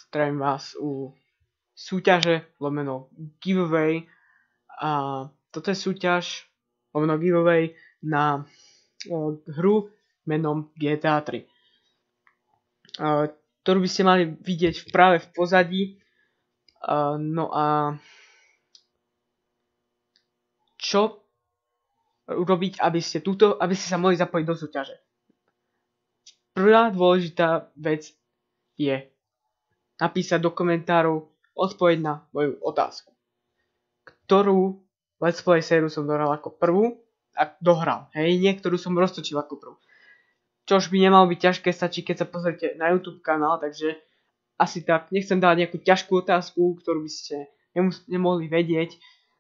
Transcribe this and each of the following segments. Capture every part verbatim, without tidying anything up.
zdravím vás u súťaže lomeno giveaway a toto je súťaž lomeno giveaway na uh, hru menom G T A tri, uh, ktorú by ste mali vidieť práve v pozadí. Uh, no a čo urobiť, aby ste, túto, aby ste sa mohli zapojiť do súťaže? Prvá dôležitá vec je napísať do komentárov odpoveď na moju otázku, ktorú Let's Play sériu som dohral ako prvú a dohral, hej, niektorú som roztočil ako prvú. Čož by nemalo byť ťažké, stačí keď sa pozrite na YouTube kanál, takže asi tak, nechcem dať nejakú ťažkú otázku, ktorú by ste nemohli vedieť.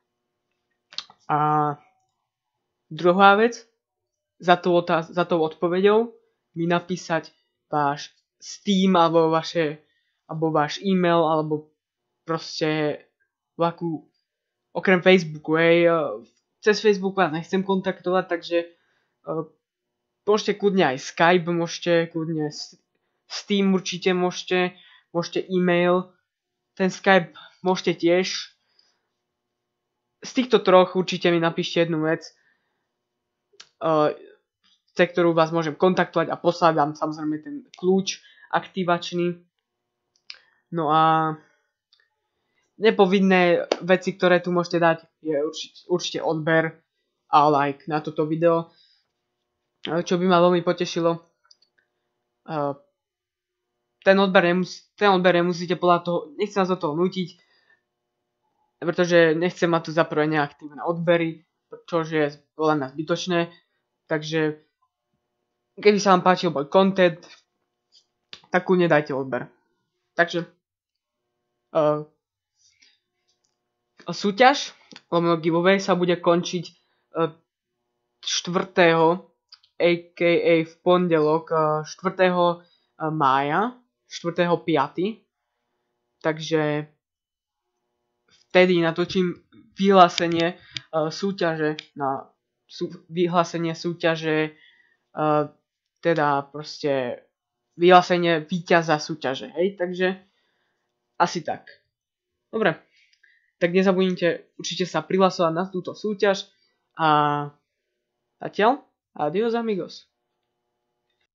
A druhá vec, za tou, otáz- za tou odpoveďou mi napísať váš Steam alebo vaše alebo váš e-mail, alebo proste akú, okrem Facebooku, hej, cez Facebook vás nechcem kontaktovať, takže uh, môžete kľudne aj Skype, môžete kľudne Steam určite môžete, môžete e-mail, ten Skype môžete tiež. Z týchto troch určite mi napíšte jednu vec, uh, cez ktorú vás môžem kontaktovať a poslať vám samozrejme ten kľúč aktivačný. No a nepovinné veci, ktoré tu môžete dať, je určite, určite odber a like na toto video, čo by ma veľmi potešilo. Ten odber, nemus- ten odber nemusíte podľa toho, nechcem vás do toho nútiť, pretože nechcem mať tu za prvé neaktívne odbery, čo je podľa mňa zbytočné. Takže keby sa vám páčil môj content, tak kľudne dajte odber. Takže uh, súťaž lomeno giveaway sa bude končiť uh, štvrtého aka v pondelok uh, štvrtého mája, štvrtého piateho Takže vtedy natočím vyhlásenie uh, súťaže na sú, vyhlásenie súťaže uh, teda proste vyhlásenie víťaza súťaže, hej, takže asi tak. Dobre, tak nezabudnite určite sa prihlasovať na túto súťaž a zatiaľ, adios amigos.